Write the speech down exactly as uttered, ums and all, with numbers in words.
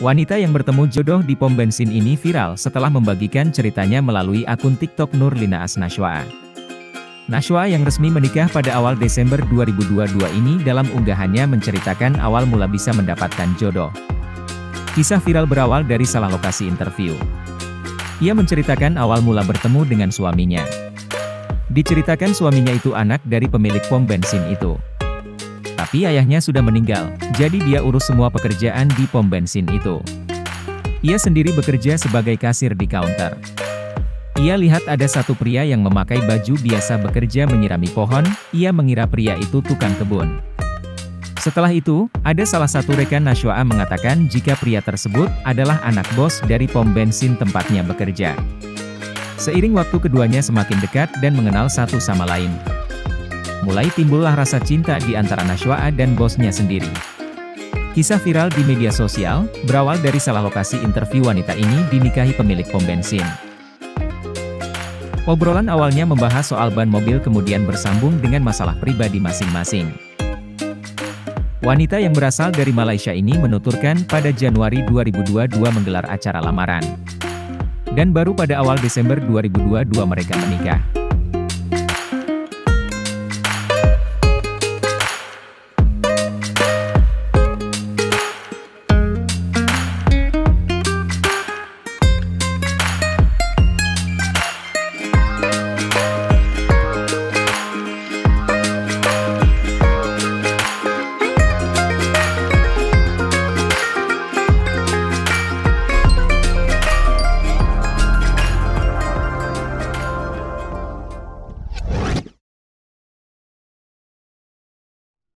Wanita yang bertemu jodoh di pom bensin ini viral setelah membagikan ceritanya melalui akun TikTok Nurlina Asnashwa. Nashwa yang resmi menikah pada awal Desember dua ribu dua puluh dua ini dalam unggahannya menceritakan awal mula bisa mendapatkan jodoh. Kisah viral berawal dari salah lokasi interview. Ia menceritakan awal mula bertemu dengan suaminya. Diceritakan suaminya itu anak dari pemilik pom bensin itu. Tapi ayahnya sudah meninggal, jadi dia urus semua pekerjaan di pom bensin itu. Ia sendiri bekerja sebagai kasir di counter. Ia lihat ada satu pria yang memakai baju biasa bekerja menyirami pohon, ia mengira pria itu tukang kebun. Setelah itu, ada salah satu rekan Nashwa mengatakan jika pria tersebut adalah anak bos dari pom bensin tempatnya bekerja. Seiring waktu keduanya semakin dekat dan mengenal satu sama lain. Mulai timbullah rasa cinta di antara Nashwa dan bosnya sendiri. Kisah viral di media sosial, berawal dari salah lokasi interview wanita ini dinikahi pemilik pom bensin. Obrolan awalnya membahas soal ban mobil kemudian bersambung dengan masalah pribadi masing-masing. Wanita yang berasal dari Malaysia ini menuturkan pada Januari dua ribu dua puluh dua menggelar acara lamaran. Dan baru pada awal Desember dua ribu dua puluh dua mereka menikah.